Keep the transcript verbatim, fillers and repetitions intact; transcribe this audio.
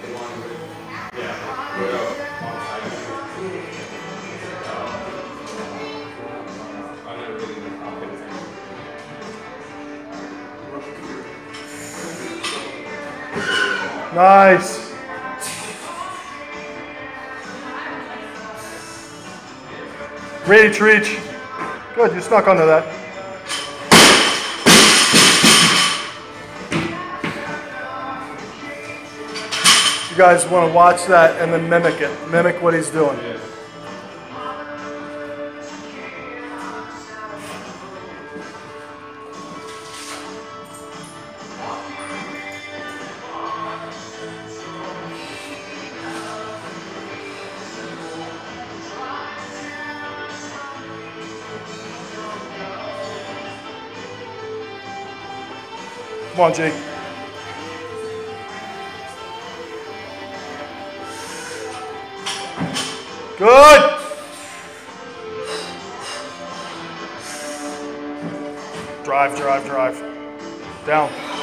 Nice. Reach, reach. Good, you snuck under that. You guys want to watch that and then mimic it. Mimic what he's doing. Come on, Jake. Good. Drive, drive, drive. Down.